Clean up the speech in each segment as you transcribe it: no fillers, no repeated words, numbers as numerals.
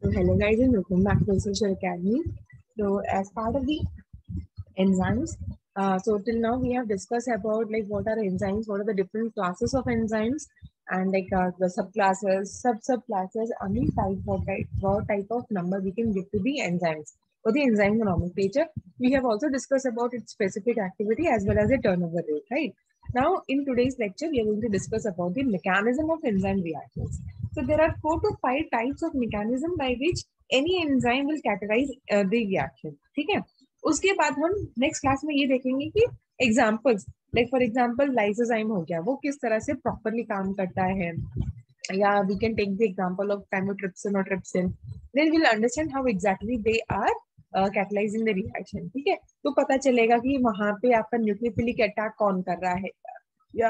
So hello guys and welcome back to Social Academy. So as part of the enzymes, so till now we have discussed about like what are enzymes, what are the different classes of enzymes, and like the subclasses, subclasses, any what type of number we can give to the enzymes or the enzyme nomenclature. We have also discussed about its specific activity as well as the turnover rate, right? Now in today's lecture we are going to discuss about the mechanism of enzyme reactions. So there are 4 to 5 types of mechanism by which any enzyme will catalyze the reaction. ठीक है? उसके बाद हम next class में ये देखेंगे कि examples like for example lysozyme हो गया, वो किस तरह से प्रॉपरली काम करता है, या we can take the example of chymotrypsin और trypsin. Then we will understand how exactly they are catalysing the reaction. ठीक है, तो पता चलेगा कि वहां पे आपका न्यूक्लियोफिलिक अटैक कौन कर रहा है या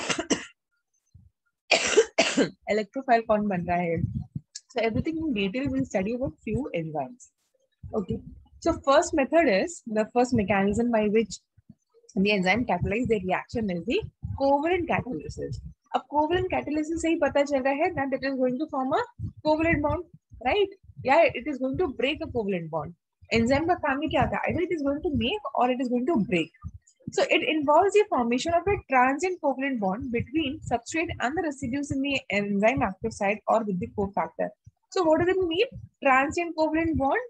इलेक्ट्रोफाइल कौन बन रहा है. So everything in detail we'll study about few enzymes. Okay. So first method is the first mechanism by which the enzyme catalyze the reaction is the covalent catalysis. अब covalent catalysis से ही पता चल रहा है that it is going to form a covalent bond, right? Yeah, it is going to break a covalent bond. Enzyme का काम ही क्या था? Either it is going to make or it is going to break. So it involves the formation of a transient covalent bond between substrate and the residues in the enzyme active site or with the cofactor. So what does it mean? Transient covalent bond.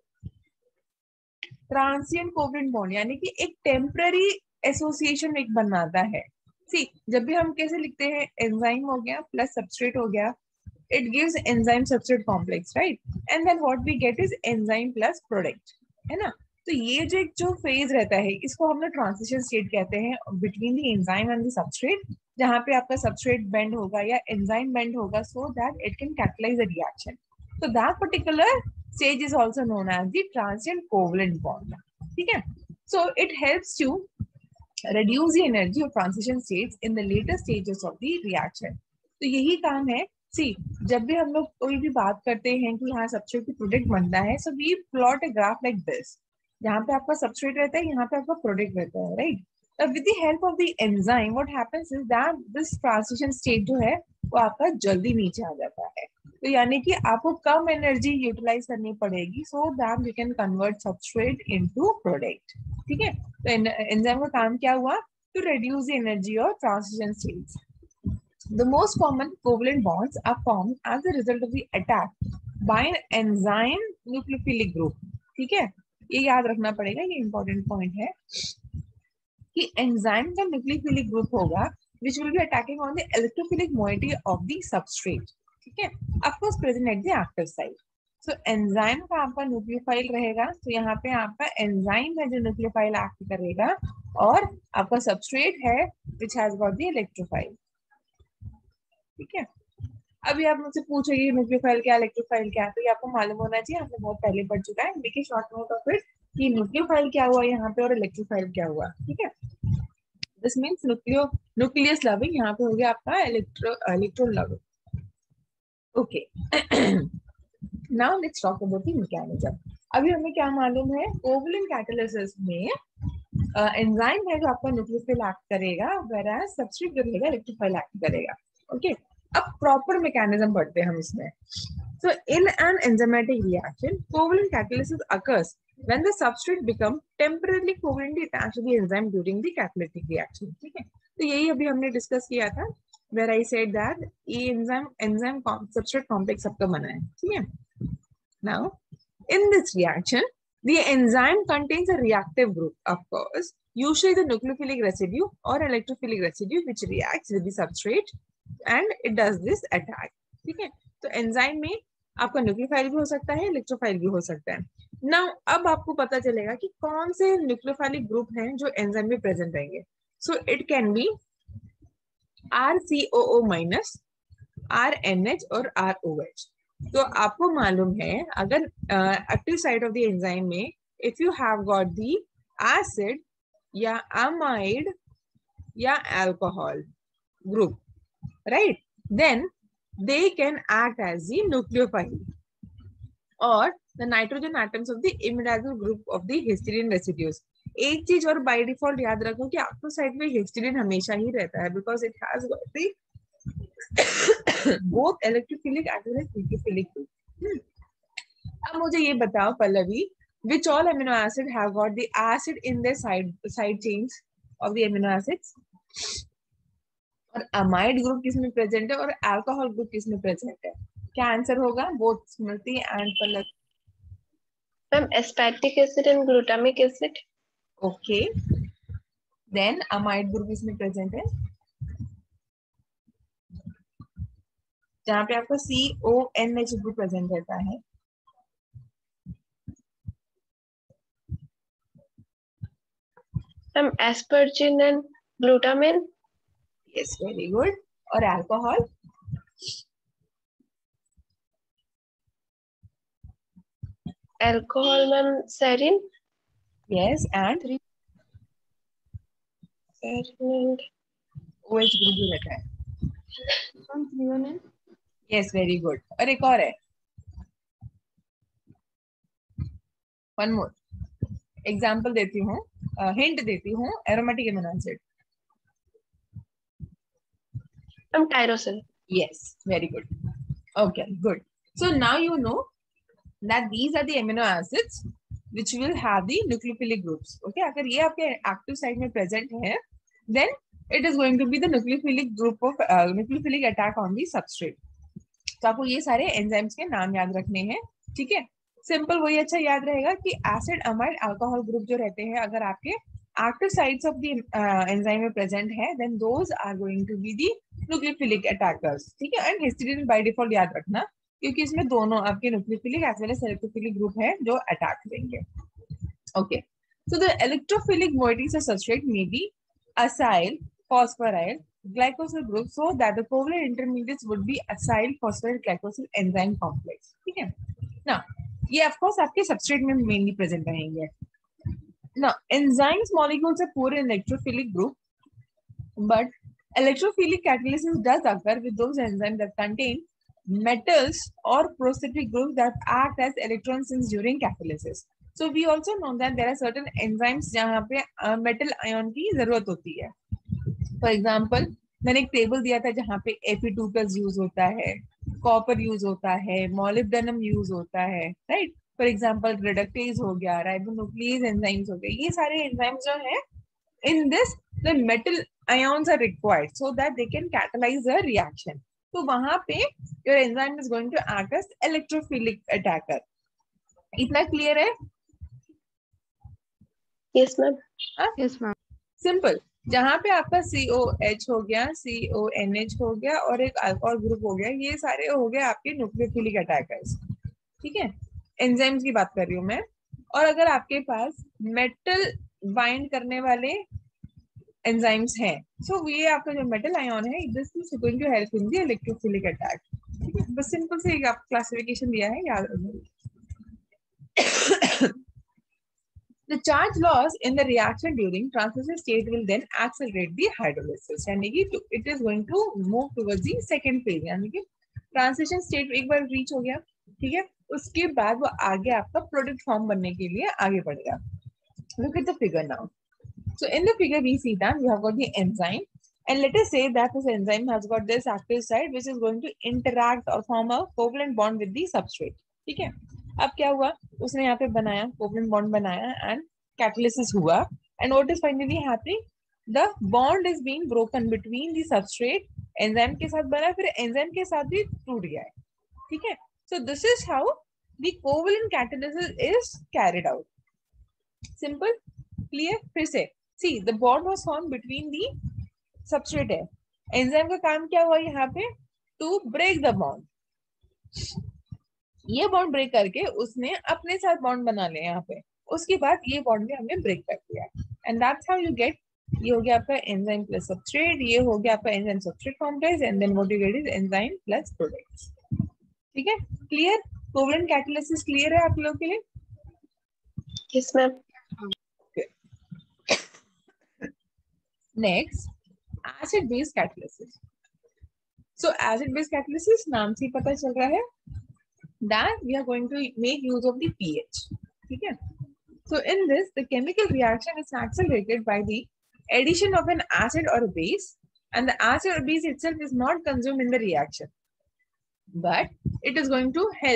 Transient covalent bond यानी कि एक temporary association एक बनाता है. See, जब भी हम कैसे लिखते हैं, enzyme हो गया plus substrate हो गया, it gives enzyme substrate complex, right? And then what we get is enzyme plus product, है ना? तो ये जो फेज रहता है इसको हम लोग ट्रांजिशन स्टेट कहते हैं between the enzyme and the substrate, जहाँ पे आपका सबस्ट्रेट बेंड होगा या एंजाइम बेंड होगा so that it can catalyse the reaction. So that particular stage is also known as the transient covalent bond. ठीक है? So it helps to reduce the energy of transition states in the later stages of the reaction. तो यही काम है. See, जब भी हम लोग कोई भी बात करते हैं कि यहाँ सबस्ट्रेट की प्रोडक्ट बनता है, so we plot a graph like this. यहाँ पे आपका सबस्ट्रेट रहता है, यहाँ पे आपका प्रोडक्ट रहता है, right? With the help of the enzyme, what happens is that this transition state जो है वो आपका जल्दी नीचे आ जाता है. तो यानी कि आपको कम एनर्जी यूटिलाइज करनी पड़ेगी so that you can convert substrate into product. ठीक है, तो एंजाइम का काम क्या हुआ? To reduce the energy of transition states. The most common covalent bonds are formed as a result of the attack by an enzyme nucleophilic group. ठीक है, ये याद रखना पड़ेगा, ये इंपॉर्टेंट पॉइंट है कि एंजाइम का न्यूक्लियोफिलिक ग्रुप होगा which will be attacking on the electrophilic moiety of the substrate. ठीक है, of course present at the active site. So enzyme का आपका न्यूक्लियोफाइल रहेगा, तो यहाँ पे आपका एंजाइम है जो न्यूक्लियोफाइल एक्ट करेगा और आपका सबस्ट्रेट है which has got the electrophile. ठीक है, अभी आप मुझसे पूछोगे न्यूक्लियोफाइल क्या, इलेक्ट्रोफाइल क्या, तो ये आपको मालूम होना चाहिए, आपने बहुत पहले पढ़ चुका है. देखिए शॉर्ट नोट ऑफ इट कि न्यूक्लियोफाइल क्या हुआ यहाँ पे और इलेक्ट्रोफाइल क्या हुआ. ठीक है, दिस मीन्स न्यूक्लियस लविंग, यहाँ पे हो गया आपका electro loving. Okay, now let's talk about the mechanism. अभी हमें क्या मालूम है, कोवलेंट कैटालिसिस में एंजाइम है जो आपका न्यूक्लियोफाइल एक्ट करेगा, whereas सबस्ट्रेट जो रहेगा इलेक्ट्रोफाइल एक्ट करेगा. ओके, अब प्रॉपर मैकेनिज्म पढ़ते हैं हम इसमें. So in an enzymatic reaction, covalent catalysis occurs when the substrate become temporarily covalently attached to the enzyme during the catalytic reaction. ठीक है, तो यही अभी हमने डिस्कस किया था where I said that ये enzyme substrate complex सबका बना है. ठीक है, now in this reaction the enzyme contains a reactive group, of course, usually the nucleophilic residue or electrophilic residue which reacts with the substrate and it does this attack. ठीक है, तो enzyme में आपका न्यूक्लियोफाइल भी हो सकता है, electrophile भी हो सकता है. नाउ अब आपको पता चलेगा कि कौन से न्यूक्लियोफाइलिक ग्रुप हैं जो एंजाइम में प्रेजेंट रहेंगे. So it can be RCOO minus, RNH और ROH. तो आपको मालूम है अगर active site of the enzyme में if you have got the acid या अमाइड या alcohol group, right, then they can act as the nucleophile or the nitrogen atoms of the imidazoline group of the histidine residues. एक चीज और by default याद रखो कि आपको side में हिस्टिडीन हमेशा ही रहता है because it has got the both electrophilic as well as nucleophilic group. अब मुझे ये बताओ Pallavi, which all amino acid have got the acid in their side chains of the amino acids? और अमाइड ग्रुप किसमें प्रेजेंट है और alcohol group किसमें present है? क्या आंसर होगा both Smriti and Pallavi? Ma'am aspartic acid and glutamic acid. Okay, then amide group किसमें present है? जहाँ पे आपका CONH ग्रुप प्रेजेंट रहता है। Ma'am asparagine and glutamine. Yes, very good. और alcohol? Alcohol ma'am serine. Yes, and OH group जो रहता है। Yes, very good. और एक और है, वन मोर एग्जाम्पल देती हूँ, हिंट देती हूँ, aromatic amino acid. Tyrosine. Yes, very good. Okay, good. So now you know that these are the amino acids which will have the nucleophilic groups. Okay, अगर ये आपके active site में present है, then it is going to be the nucleophilic group of nucleophilic attack on the substrate. तो आपको ये सारे enzymes के नाम याद रखने हैं, ठीक है? सिंपल वही अच्छा याद रहेगा कि एसिड, अमाइड, अल्कोहल ग्रुप जो रहते हैं, अगर आपके active sites of the enzyme में present है, then those are going to be the nucleophilic attackers. ठीक है? एंड हिस्टीडीन by default याद रखना, क्योंकि इसमें दोनों आपके nucleophilic as well as electrophilic group है जो अटैक देंगे. Okay, so the electrophilic moieties of substrate may be acyl, phosphoryl, glycosyl group, so that the covalent intermediates would be acyl, phosphoryl, glycosyl enzyme complex. ठीक है? Now, ये of course आपके substrate में mainly present रहेंगे. Now, enzymes molecules are poor in electrophilic group, but electrophilic catalysis does occur with those enzymes that contain metals or prosthetic groups that act as electron sinks during catalysis. So we also know that there are certain enzymes जहाँ पे metal ion की जरूरत होती है. For example, मैंने एक table दिया था जहाँ पे Fe2+ यूज होता है, कॉपर यूज होता है, मोलिब्डेनम यूज होता है, राइट? फॉर एग्जाम्पल रिडक्टेज हो गया, राइबोन्यूक्लियेज एंजाइम्स हो गए, ये सारे एंजाइम्स जो है, in this the metal ions are required so that they can catalyze a reaction. तो वहां पे your enzyme is going to act as electrophilic attacker. इतना क्लियर है? Yes ma'am. Yes ma'am. Simple, जहां पे आपका COH हो गया, CONH हो गया और एक अल्कोहल ग्रुप हो गया, ये सारे हो गए आपके न्यूक्लियोफिलिक अटैकर्स. ठीक है? एंजाइम्स की बात कर रही हूँ मैं. और अगर आपके पास मेटल बाइंड करने वाले एंजाइम्स हैं, सो ये आपका जो मेटल आयन है, this is going to help in the electrophilic attack. ठीक है? बस सिंपल से आप क्लासिफिकेशन दिया है, याद रखिए. The charge loss in the reaction during transition state will then accelerate the hydrolysis. यानी कि it is going to move towards the second phase. यानी कि transition state एक बार reach हो गया, ठीक है? उसके बाद वो आगे आपका प्रोडक्ट फॉर्म बनने के लिए आगे बढ़ेगा. Look at the figure now. So in the figure we see that we have got the enzyme, and let us say that this enzyme has got this active site which is going to interact or form a covalent bond with the substrate. ठीक है? अब क्या हुआ, उसने यहाँ पे बनाया, covalent bond बनाया एंड कैटालिसिस हुआ, and what is finally happening, the bond is being broken between the substrate. Enzyme के साथ बना, फिर एंजाइम के साथ भी टूट गया है. ठीक है? So this is how the covalent catalysis is carried out. Simple, clear? फिर से see, the bond was formed between the substrate है, एंजाइम का काम क्या हुआ यहाँ पे, टू ब्रेक द बॉन्ड. ये बॉन्ड ब्रेक करके उसने अपने साथ बॉन्ड बना लिया यहाँ पे, उसके बाद ये बॉन्ड भी हमने ब्रेक कर दिया, and that's how you get, ये हो गया आपका एंजाइम प्लस सबस्ट्रेट, ये हो गया आपका enzyme substrate complex, and then what you get is enzyme plus products. ठीक है? क्लियर? कोवलेंट कैटालिसिस क्लियर है आप लोगों के लिए? Yes ma'am. Next, acid base catalysis. So acid base catalysis नाम से पता चल रहा है that we are going to make use of the pH. Okay? So in this, the chemical reaction is accelerated by the addition of an acid or a base, and the acid or base itself is not consumed in the reaction, but it is going to help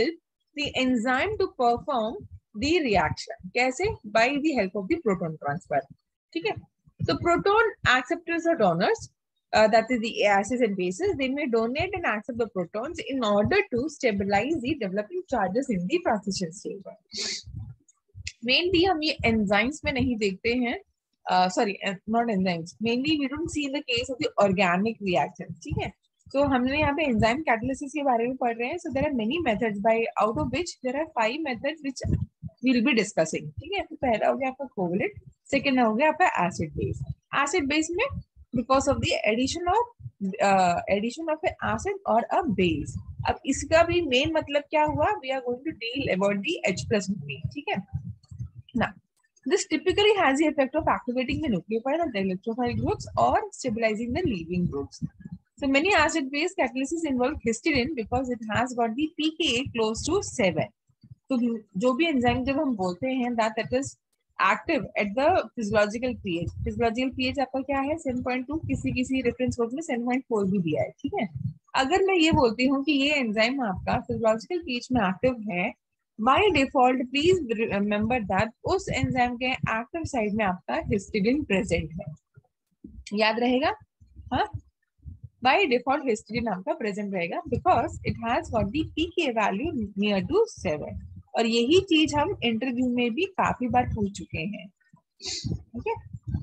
the enzyme to perform the reaction. कैसे? By the help of the proton transfer. ठीक है? So proton acceptors or donors, that is the acids and bases, they may donate and accept the protons in order to stabilize the developing charges in the transition stage. Mainly हम ये enzymes में नहीं देखते हैं. Sorry, not enzymes. Mainly we don't see in the case of the organic reactions. ठीक है? So हमने यहाँ पे enzyme catalysis के बारे में पढ़ रहे हैं. So there are many methods, by out of which there are 5 methods which we'll be discussing. ठीक है? तो पहला हो गया आपका covalent, second हो गया आपका acid base. Acid base में because of the addition of an acid or a base. अब इसका भी main मतलब क्या हुआ? We are going to deal about the H plus only. ठीक है? Now, this typically has the effect of activating the nucleophile or the electrophile groups or stabilizing the leaving groups. So many acid-base catalysis involve histidine because it has got the pKa close to 7. तो जो भी enzyme जब हम बोलते हैं that is active at the physiological pH. Physiological pH आपका क्या है? 7.2. किसी reference book में 7.4 भी दिया है. ठीक है? अगर मैं ये बोलती हूँ कि ये enzyme आपका physiological pH में active है, by default please remember that उस enzyme के active side में आपका histidine present है. याद रहेगा? हाँ? By default histidine आपका present रहेगा because it has got the pKa value near to 7. और यही चीज हम इंटरव्यू में भी काफी बार पूछ चुके हैं. Okay?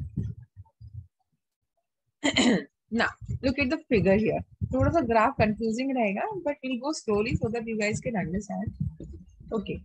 Now look at the figure here. थोड़ा सा ग्राफ कंफ्यूजिंग रहेगा but we'll go slowly so that you guys can understand. Okay.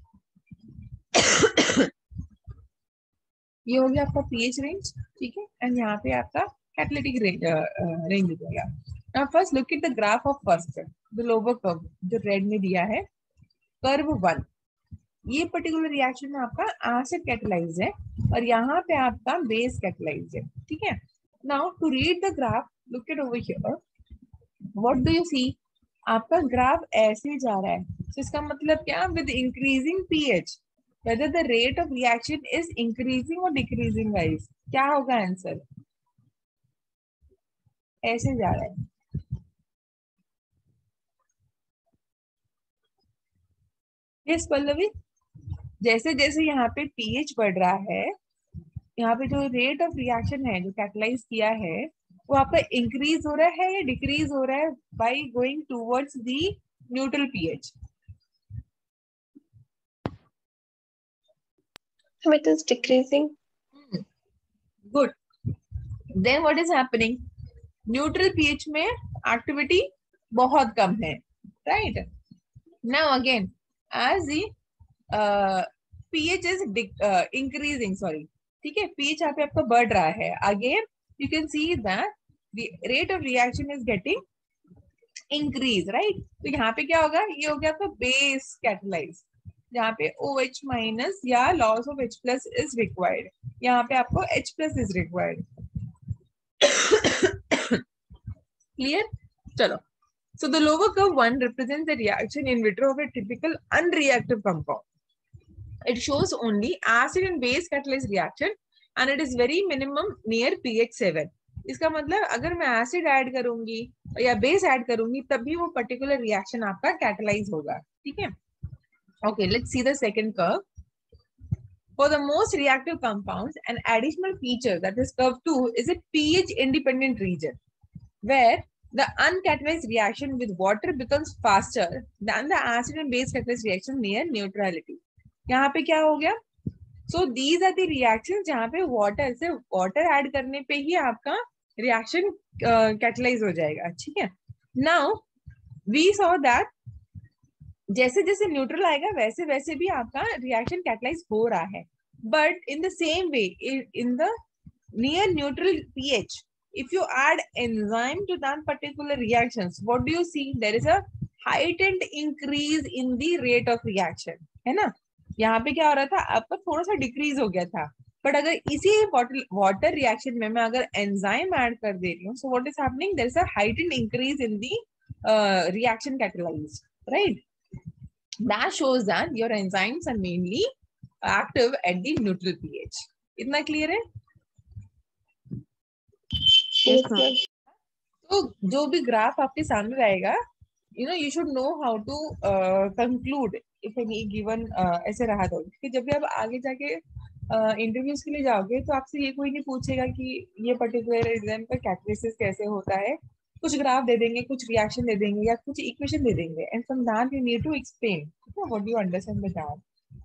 ये हो गया आपका pH रेंज. ठीक है? एंड यहाँ पे आपका कैटालिटिक रेंज हो गया. Now first look at the graph of first, the lower curve जो रेड में दिया है. कर्व 1, ये पर्टिकुलर रिएक्शन में आपका एसिड कैटलाइज है और यहाँ पे आपका बेस कैटलाइज है. ठीक है? Now to read the graph, look at over here. What do you see? आपका ग्राफ ऐसे जा रहा है. तो इसका मतलब क्या? With increasing pH whether the rate of reaction is increasing or decreasing guys, क्या होगा आंसर? ऐसे जा रहा है. यस पल्लवी, जैसे जैसे यहाँ पे pH बढ़ रहा है, यहाँ पे जो रेट ऑफ रिएक्शन है जो कैटलाइज किया है वो आपका इंक्रीज हो रहा है या डिक्रीज हो रहा है by going towards the neutral pH? It is decreasing. Good. Then what is happening? Neutral pH में activity बहुत कम है, right? Now again, as the pH is increasing, sorry, ठीक है, pH यहाँ पे आपका बढ़ रहा है. Again, you can see that the rate of reaction is getting increase, right? तो यहाँ पे क्या होगा? ये हो गया आपका base catalyze, जहाँ पे OH minus या loss of H plus is required. यहाँ पे आपको H plus is required. Clear? चलो. So the lower curve 1 represents the reaction in vitro of a typical unreactive compound. It shows only acid and base catalyzed reaction and it is very minimum near pH 7. इसका मतलब अगर मैं acid add करूंगी या base add करूंगी तभी वो particular reaction आपका कैटलाइज होगा. ठीक है? Okay, let's see the second curve. For the most reactive compounds, an additional feature, that is curve 2, is a pH independent region where the uncatalyzed reaction with water becomes faster than the acid and base catalyzed reaction near neutrality. यहाँ पे क्या हो गया? So these are the reactions जहाँ पे water से water add करने पे ही आपका reaction catalyze हो जाएगा. ठीक है? Now we saw that जैसे जैसे न्यूट्रल आएगा वैसे वैसे भी आपका रिएक्शन कैटलाइज हो रहा है. But in the same way in the near neutral pH if you add enzyme to that particular reactions, what do you see? There is a heightened increase in the rate of reaction, है ना? यहाँ पे क्या हो रहा था? आपका थोड़ा सा डिक्रीज हो गया था. बट अगर इसी वाटर रिएक्शन में मैं अगर एंजाइम ऐड कर दे रही हूँ, so what is happening? There is a heightened increase in the reaction catalyzed, right? That shows that your enzymes are mainly active at the neutral pH. इतना clear है? Yes, ma'am. तो जो भी graph आपके सामने रहेगा you should know how to conclude if any given ऐसे रहा तो, कि जब भी आप आगे जाके इंटरव्यूज के लिए जाओगे तो आपसे ये कोई नहीं पूछेगा कि ये पर्टिकुलर एग्जाम का कैटेलिसिस कैसे होता है, कुछ ग्राफ दे देंगे, कुछ रिएक्शन दे देंगे या कुछ इक्वेशन दे देंगे, and from that you need to explain what you understand the graph.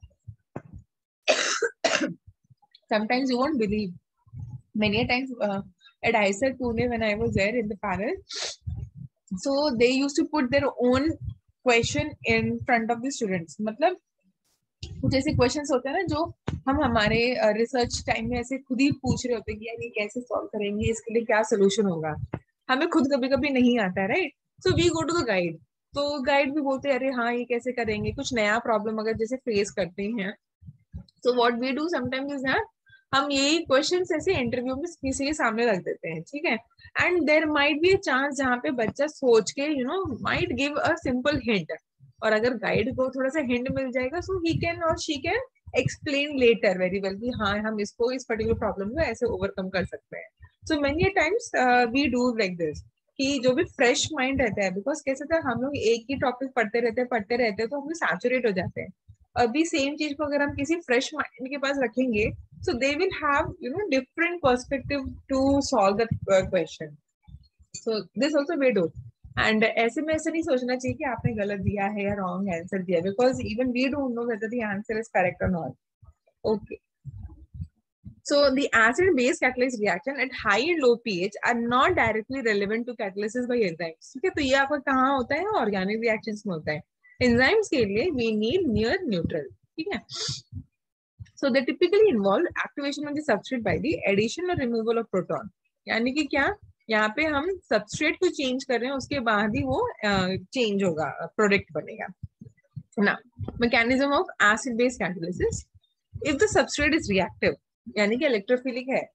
Sometimes you won't believe. Many a times at IISER Pune, when I was there in the panel, so they used to put their own question in front of the students. मतलब कुछ ऐसे questions होते हैं ना जो हम हमारे research time में ऐसे खुद ही पूछ रहे होते हैं कि यार ये कैसे सॉल्व करेंगे, इसके लिए क्या सोल्यूशन होगा, हमें खुद कभी कभी नहीं आता है, right. So we go to the guide, तो गाइड भी बोलते हैं अरे हाँ ये कैसे करेंगे, कुछ नया प्रॉब्लम अगर जैसे फेस करते हैं. So what we do sometimes is that हम यही क्वेश्चंस ऐसे इंटरव्यू में किसी के सामने रख देते हैं, ठीक है. And there might be a chance जहाँ पे बच्चा सोच के might give a simple hint, और अगर गाइड को थोड़ा सा हिंट मिल जाएगा सो ही कैन और she can explain later very well कि हाँ हम इसको इस पर्टिकुलर प्रॉब्लम को ऐसे ओवरकम कर सकते हैं. So many times we do like this कि जो भी फ्रेश माइंड रहता है, बिकॉज कैसे था हम लोग एक ही टॉपिक पढ़ते रहते तो हम लोग सैचुरेट हो जाते हैं. अभी सेम चीज को अगर हम किसी फ्रेश माइंड के पास रखेंगे so they will have different perspective to solve that question. So this also we do. And ऐसे में ऐसे नहीं सोचना चाहिए कि आपने गलत दिया है या wrong answer दिया, because even we don't know whether the answer is correct or not. Okay. So the acid-base catalyzed reaction at high and low pH are not directly relevant to catalysis by enzymes. ठीक है, तो ये आपका कहाँ होता है, organic reactions में होता है. एंजाइम्स के लिए we need near neutral. ठीक है. So they typically involve activation of the substrate by the addition or removal of proton. यानी कि क्या, यहाँ पे हम substrate को change कर रहे हैं, उसके बाद ही वो change होगा, product बनेगा. Now, mechanism of acid-base catalysis. If the substrate is reactive, यानी कि electrophilic है,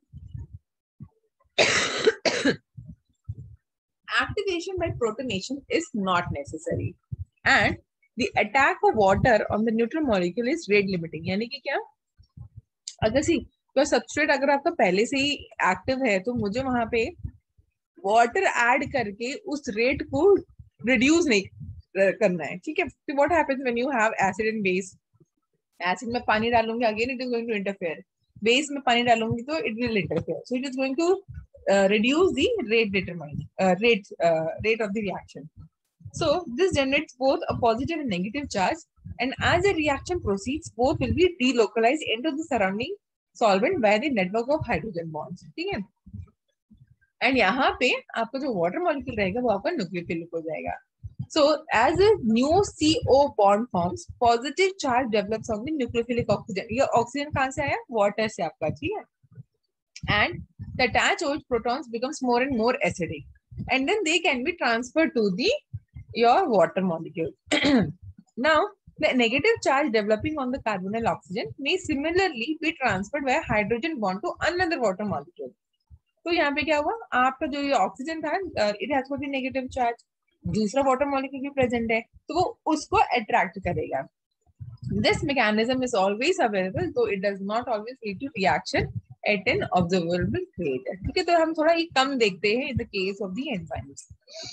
activation by protonation is not necessary, and the attack of water on the neutral molecule is rate limiting. यानी कि क्या, अगर सी तो सबस्ट्रेट अगर आपका पहले से ही एक्टिव है तो मुझे वहां पे वाटर ऐड करके उस रेट को रिड्यूस नहीं करना है. ठीक है. तो what happens when you have acid and base, acid में पानी डालूंगी again it is going to interfere, base में पानी डालूंगी तो it will interfere. So it is going to reduce the rate determined rate of the reaction. So this generates both a positive and negative charge, and as the reaction proceeds, both will be delocalized into the surrounding solvent by the network of hydrogen bonds. ठीक है. And यहाँ पे आपका जो water molecule रहेगा वो आपका nucleophilic हो जाएगा. So as a new CO bond forms, positive charge develops on the nucleophilic oxygen. ये ऑक्सीजन कहाँ से आया, वाटर से आपका. ठीक है. And the attached OH protons becomes more and more acidic, and then they can be transferred to the your water molecule. Now the negative charge developing on the carbonyl oxygen may similarly be transferred by a hydrogen bond to another water molecule. तो यहाँ पे क्या हुआ, आपका जो ये oxygen था it has got the negative charge, दूसरा वाटर मॉलिक्यूल भी प्रेजेंट है तो वो उसको अट्रैक्ट करेगा. This mechanism is always available, though it does not always lead to reaction at an observable rate. ठीक है. तो हम थोड़ा ही कम देखते हैं in the case of the enzymes.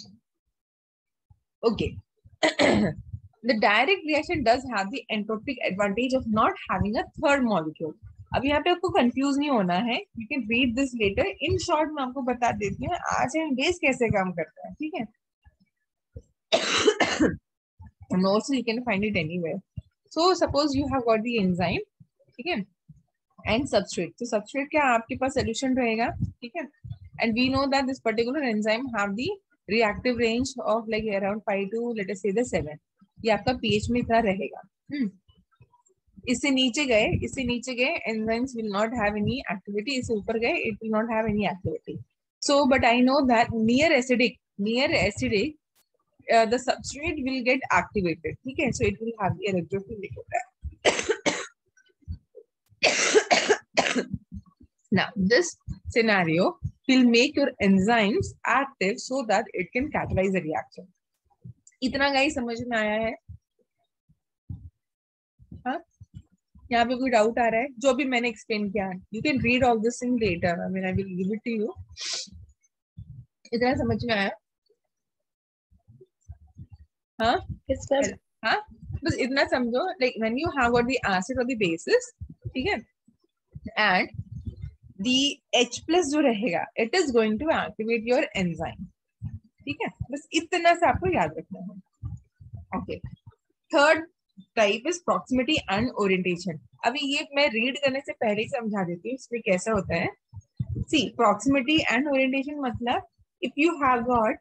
Okay. The direct reaction does have the entropic advantage of not having a third molecule. अब यहाँ पे आपको कंफ्यूज नहीं होना है, you can read this later. In short मैं आपको बता देती हूँ acid base कैसे काम करता है. ठीक है. Also you can find it anywhere. So suppose you have got the enzyme, ठीक है, and substrate. तो substrate क्या आपके पास solution रहेगा. ठीक है. And we know that this particular enzyme have the reactive range of like around 5 to let us say the 7. ये आपका pH में इतना रहेगा. इससे नीचे गए enzymes will not have any activity. इससे ऊपर गए it will not have any activity. So but I know that near acidic the substrate will get activated. ठीक है. So it will have the electrophilic. Now this scenario will make your enzymes active so that it can catalyze the reaction. इतना guys समझ में आया है? हाँ, यहाँ पे कोई डाउट आ रहा है? जो भी मैंने एक्सप्लेन किया, you can read all this thing later. I mean I will give it to you. इतना समझ में आया? हाँ Yes, ma'am. हाँ, बस इतना समझो, like when you have got the acid और द बेसिस, ठीक है, एंड दी H+ जो रहेगा, it is going to activate your enzyme, ठीक है, बस इतना से आपको याद रखना है। Okay, third type is proximity and orientation. अभी ये मैं रीड करने से पहले ही समझा देती हूँ इसमें कैसा होता है। सी, प्रॉक्सिमिटी एंड ओरिएंटेशन मतलब if you have got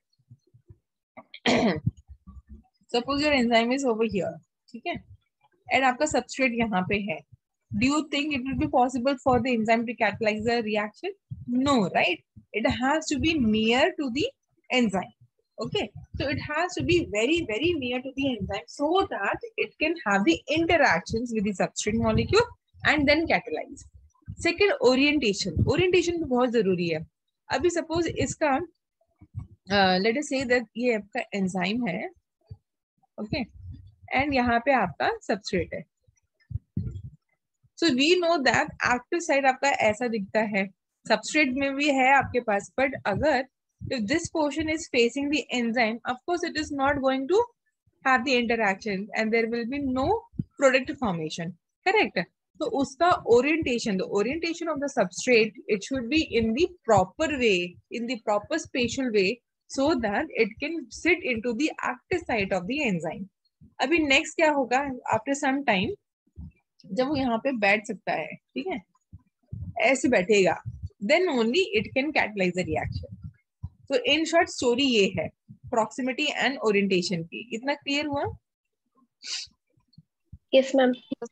suppose your enzyme is over here, ठीक है, एंड आपका सबस्ट्रेट यहाँ पे है, do you think it will be possible for the enzyme to catalyze the reaction? No, right? It has to be near to the enzyme. Okay, so it has to be very, very near to the enzyme so that it can have the interactions with the substrate molecule and then catalyze. Second, orientation. Orientation भी बहुत जरूरी है। अभी suppose इसका let us say that ये आपका enzyme है, okay, and यहाँ पे आपका substrate है। So we know that active site आपका ऐसा दिखता है, substrate में भी है आपके पास, but अगर if this portion is facing the enzyme, of course it is not going to have the interaction and there will be no product formation, correct? So उसका orientation, the orientation of the substrate, it should be in the proper way, in the proper spatial way, so that it can sit into the active site of the enzyme. अभी next क्या होगा, after some time जब वो यहाँ पे बैठ सकता है, ठीक है, ऐसे बैठेगा, then only it can catalyse the reaction. तो इन शॉर्ट स्टोरी ये है प्रॉक्सिमिटी एंड ओरिएंटेशन की। इतना क्लियर हुआ? Yes, ma'am.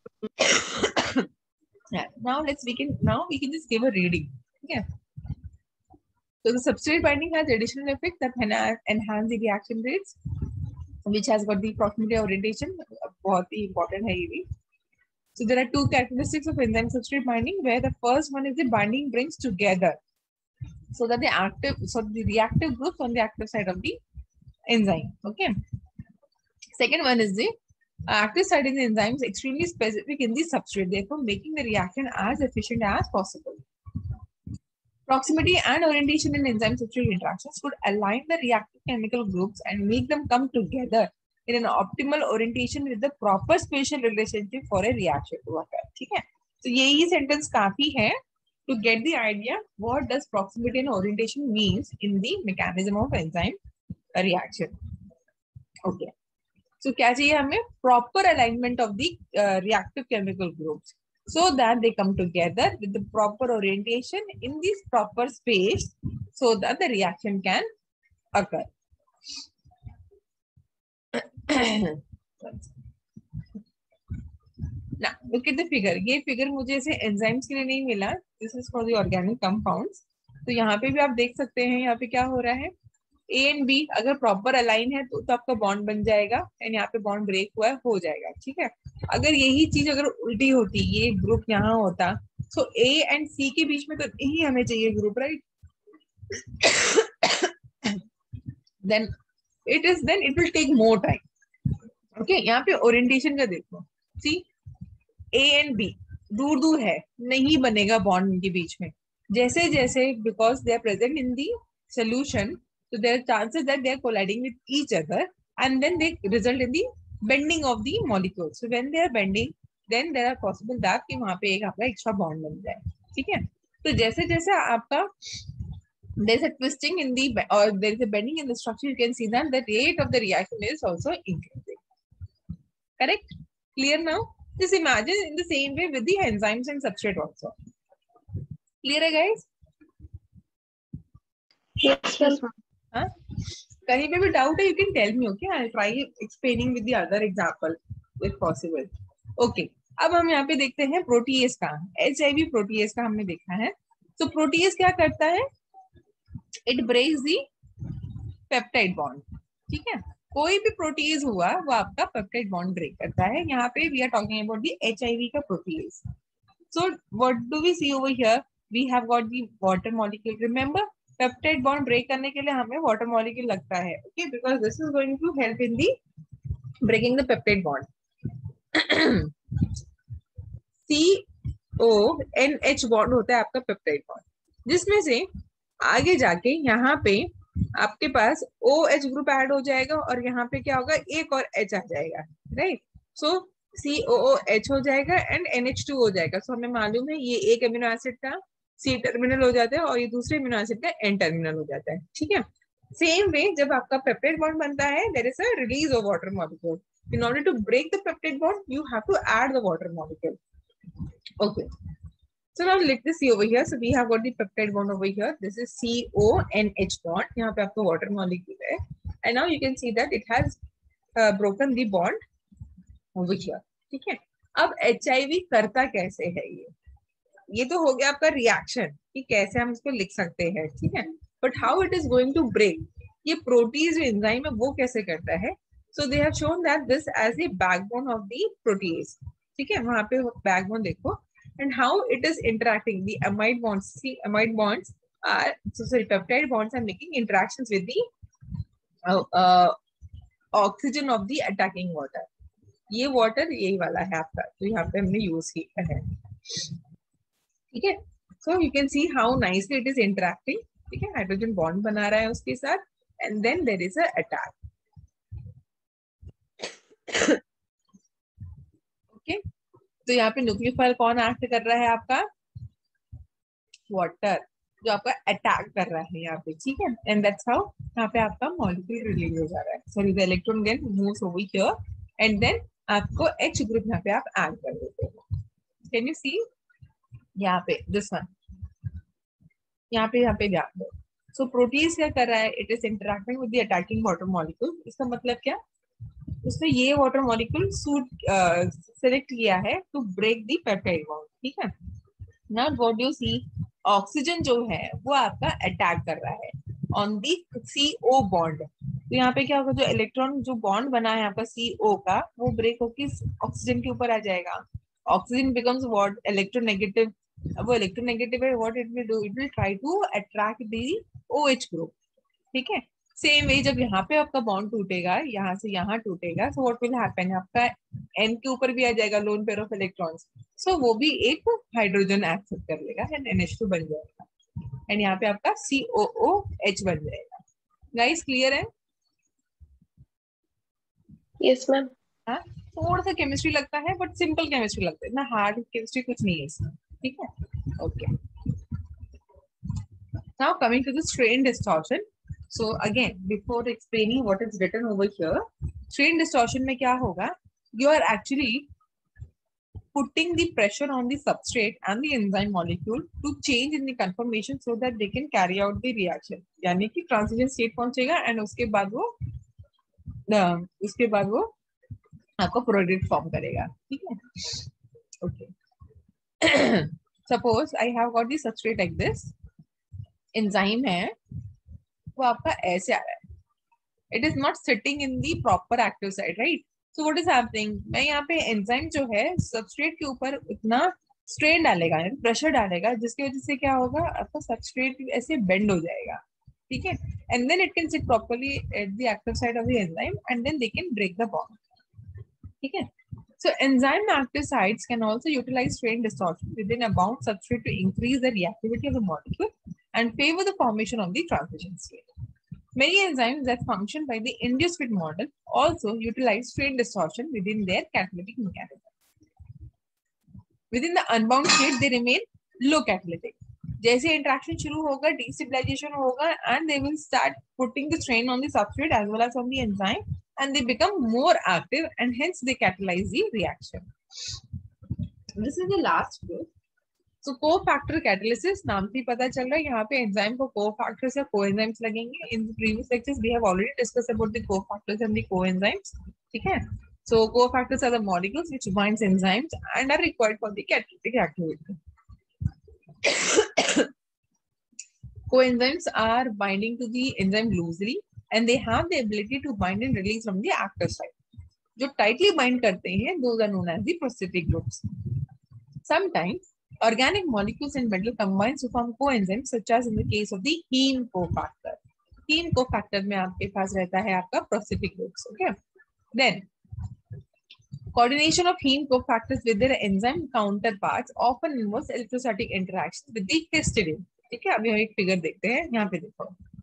Now we can just give a reading. Okay. So the substrate binding has additional effects that enhance the reaction rates, which has got the proximity orientation. बहुत ही important है ये भी। So there are two characteristics of enzyme substrate binding, where the first one is the binding brings together so that the reactive groups on the active side of the enzyme. Okay. Second one is the active site in the enzyme is extremely specific in the substrate, therefore making the reaction as efficient as possible. Proximity and orientation in enzyme substrate interactions could align the reactive chemical groups and make them come together in an optimal orientation with the proper spatial relationship for a reaction to occur. ठीक है, तो यही sentence काफी है to get the idea what does proximity and orientation means in the mechanism of enzyme reaction. Okay, so क्या चाहिए हमें? Proper alignment of the reactive chemical groups so that they come together with the proper orientation in this proper space so that the reaction can occur. Now look at the figure. ये figure मुझे ऐसे enzymes के लिए नहीं मिला. This is for the organic compounds. तो यहाँ पे भी आप देख सकते हैं यहाँ पे क्या हो रहा है. A and B अगर proper align है तो आपका bond बन जाएगा and यहाँ पे bond break हुआ है, हो जाएगा, ठीक है. अगर यही चीज अगर उल्टी होती, ये ग्रुप यहाँ होता, so A and C के बीच में तो यही हमें चाहिए group, right? Then it will take more time. Okay, यहाँ पे ओरिएंटेशन का देखो, सी A and B दूर दूर है, नहीं बनेगा बॉन्ड इनके बीच में. जैसे जैसे because they are present in the solution, so there are chances that they are colliding with each other and then they result in the bending of the molecules. So when they are bending, then there are possible that कि वहाँ पे एक आपका extra bond बन जाए, ठीक है. तो जैसे जैसे आपका there is a twisting in the or there is a bending in the structure, you can see that the rate of the reaction is also increasing. Correct? Clear now? Just imagine in the same way with the enzymes and substrate also. Clear है guys? Yes, ma'am. हाँ, कहीं पे भी doubt है, you can tell me. Okay, I'll try explaining with the other example if possible. Okay, अब हम यहाँ पे देखते हैं प्रोटीएज का. HIV प्रोटीएज का हमने देखा है. तो प्रोटीएज क्या करता है? It breaks the peptide bond. ठीक है, कोई भी प्रोटीएज हुआ वो आपका पेप्टाइड बॉन्ड ब्रेक करता है. यहाँ पे we are talking about the HIV का protease. So what do we see over here? We have got the water molecule. Remember, peptide bond break करने के लिए हमें वाटर मॉलिक्यूल लगता है. Okay, because this is going to help in the breaking the peptide bond. CONH bond होता है आपका peptide bond, जिसमें से आगे जाके यहाँ पे आपके पास OH ग्रुप ऐड हो जाएगा और यहाँ पे क्या होगा, एक और H आ जाएगा, राइट। सो COOH हो जाएगा एंड NH2 हो जाएगा। सो हमें मालूम है ये एक अमीनो एसिड का C टर्मिनल हो जाता है और ये दूसरे अमीनो एसिड का N टर्मिनल हो जाता है, ठीक है। सेम वे जब आपका पेप्टाइड बॉन्ड बनता है, there is a release of water molecule. In order to break the peptide bond, you have to add the water molecule. Okay. So now let us see over here. So we have got the peptide bond over here. This is CONH bond. यहाँ पे आपका water molecule है. And now you can see that it has broken the bond over here. ठीक है. अब HIV करता कैसे है ये तो हो गया आपका रिएक्शन कि कैसे हम इसको लिख सकते हैं, ठीक है. But how it is going to break, ये प्रोटीज जो एंजाइम है वो कैसे करता है. So they have shown that this as a backbone of the protease, ठीक है. वहां पे बैकबोन देखो and how it is interacting the amide bonds. See amide bonds are sorry peptide bonds are making interactions with the oxygen of the attacking water. ये water यही वाला है आपका, तो यहाँ पे हमने यूज किया है, ठीक है. So you can see how nicely it is interacting, ठीक है. हाइड्रोजन बॉन्ड बना रहा है उसके साथ and then there is a attack. Okay, तो यहाँ पे न्यूक्लियोफाइल कौन एक्ट कर रहा है आपका, वाटर, जो आपका अटैक कर रहा है यहाँ पे, ठीक है. एंड दैट्स हाउ यहाँ पे आपका मॉलिक्यूल रिलीज हो जा रहा है. Sorry the electron then moves over here and then आपको H ग्रुप यहाँ पे आप ऐड कर देते हो. कैन यू सी यहाँ पे दिस वन, यहाँ पे ध्यान दो. सो प्रोटीज क्या कर रहा है, it is interacting with the attacking water molecule. इसका मतलब क्या, उसने ये वाटर मॉलिक्यूल सेलेक्ट किया है to break the peptide bond, ठीक है. Now what do you see, oxygen जो है वो आपका अटैक कर रहा है ऑन दी CO बॉन्ड. तो यहाँ पे क्या होगा, जो इलेक्ट्रॉन जो बॉन्ड बना है आपका CO का, वो ब्रेक होकर ऑक्सीजन के ऊपर आ जाएगा. Oxygen becomes what, electronegative. अब वो इलेक्ट्रोनेगेटिव है, what it will do, it will try to attract the OH group, ठीक है. सेम वे जब यहाँ पे आपका बॉन्ड टूटेगा, यहाँ से यहाँ टूटेगा, सो व्हाट विल हैपन, आपका N के ऊपर भी आ जाएगा lone pair of electrons. So वो भी एक हाइड्रोजन एक्सेप्ट कर लेगा एंड NH2 बन जाएगा एंड यहाँ पे आपका COOH बन जाएगा. गाइस क्लियर है? Yes ma'am. हाँ, थोड़ा सा केमिस्ट्री लगता है बट सिंपल केमिस्ट्री लगता है, इतना हार्ड केमिस्ट्री कुछ नहीं है इसमें, ठीक है. Okay, now coming to the strain distortion. So again before explaining what is written over here, strain distortion में क्या होगा, you are actually putting the pressure on the substrate and the enzyme molecule to change in the conformation so that they can carry out the reaction. यानी कि transition state पहुंचेगा and उसके बाद वो आपको प्रोडक्ट फॉर्म करेगा, ठीक है. Okay, suppose I have got the substrate like this, enzyme है वो आपका ऐसे आ रहा है, it is not sitting in the proper active site, right. So what is happening, मैं यहाँ पे एंजाइम जो है सबस्ट्रेट के ऊपर इतना स्ट्रेन डालेगा, प्रेशर डालेगा, जिसकी वजह से क्या होगा, आपका सबस्ट्रेट ऐसे बेंड हो जाएगा, ठीक है. And then it can sit properly at the active site of the enzyme and then they can break the bond, ठीक है. So enzyme active sites can also utilize strain distortion within a bound substrate to increase the reactivity of the molecule and favor the formation of the transition state. Many enzymes that function by the induced fit model also utilize strain distortion within their catalytic mechanism. Within the unbound state, they remain low catalytic. जैसे interaction शुरू होगा, destabilization होगा, and they will start putting the strain on the substrate as well as on the enzyme, and they become more active, and hence they catalyze the reaction. This is the last group. So cofactor catalysis नाम से पता चल रहा है, यहाँ पे enzyme को cofactors या coenzymes लगेंगे. In the previous lectures we have already discussed about the cofactors and the coenzymes, ठीक है. So cofactors are the molecules which binds enzymes and are required for the catalytic activity. Coenzymes are binding to the enzyme loosely and they have the ability to bind and release from the active site. जो tightly bind करते हैं, those are known as the prosthetic groups. Sometimes organic molecules and metal combine to form coenzymes, such as in the case of the heme cofactor. Heme cofactor में आपके पास रहता है आपका prosthetic groups. Okay. Then coordination of heme cofactors with their enzyme counterparts often involves electrostatic interactions with the histidine. ठीक है, अभी हम एक फिगर देखते हैं, यहाँ पे देखो.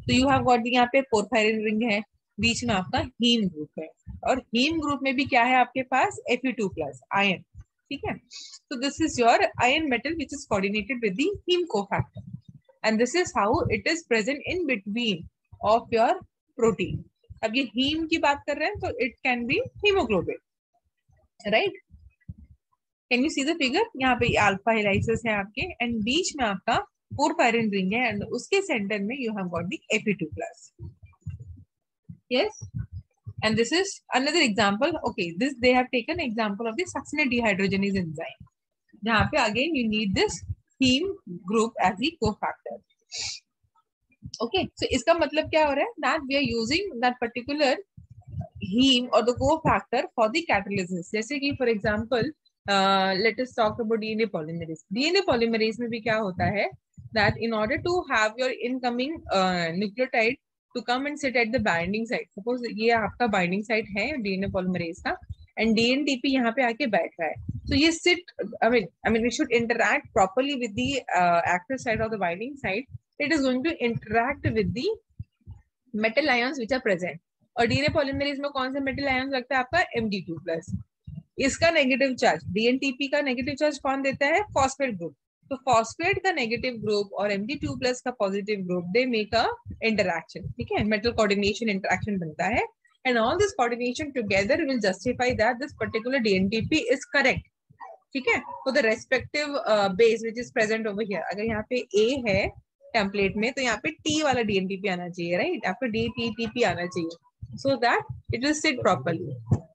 तो यू हैव गॉट यहाँ पे पोरफायरिन रिंग है, बीच में आपका हीम ग्रुप है, और हीम ग्रुप में भी क्या है आपके पास Fe2+ आयन, ठीक है। तो this is your ion metal which is coordinated with the haem cofactor, and this is how it is present in between of your protein. अब ये हीम की बात कर रहे हैं तो it can be haemoglobin, right. Can you see the figure, यहाँ पे अल्फा हेलाइसिस है आपके, एंड बीच में आपका पोरफायरिन रिंग है, एंड उसके सेंटर में you have got the Fe2+. Yes, and this is another example. Okay, this they have taken example of the succinate dehydrogenase enzyme, जहाँ पे again you need this heme group as the cofactor. Okay, so इसका मतलब क्या हो रहा है, that we are using that particular heme or the cofactor for the catalysis. जैसे कि for example let us talk about DNA polymerase. DNA polymerase में भी क्या होता है, that in order to have your incoming nucleotide to come and sit at the binding site, suppose ये आपका binding site है DNA polymerase का, and DNTP यहाँ पे आके बैठ रहा है, so ये sit, I mean we should interact properly with the active site of the binding site. It is going to interact with the metal ions which are present. और DNA polymerase में कौन से metal ions लगता है आपका Mg2+. इसका negative charge, DNTP का negative charge कौन देता है, फॉस्फेट ग्रुप। तो फॉस्फेट का नेगेटिव ग्रुप और Mg2+ का positive group, they make a interaction, ठीक है, मेटल कोऑर्डिनेशन इंटरैक्शन बनता है, and all this coordination together will justify that this particular DNTP is correct, ठीक है, for the respective base which is present over here. अगर यहाँ पे A है टेम्पलेट में, तो यहाँ पे T वाला DNTP आना चाहिए, राइट, आपका DTTP आना चाहिए, so that it will sit properly.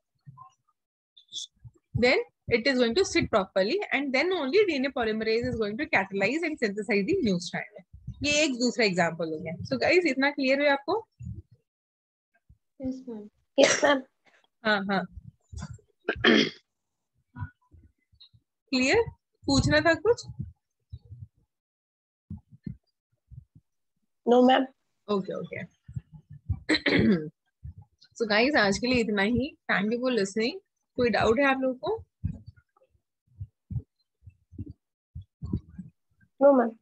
Then it is going to sit properly, and then only DNA polymerase is going to catalyze and synthesize the new strand. ये एक दूसरा example हो गया। So guys, इतना clear है आपको? Yes ma'am. Yes ma'am. हाँ clear, पूछना था कुछ? No ma'am. Okay. So guys, आज के लिए इतना ही। Thank you for listening. कोई डाउट है आप लोगों को? No ma'am.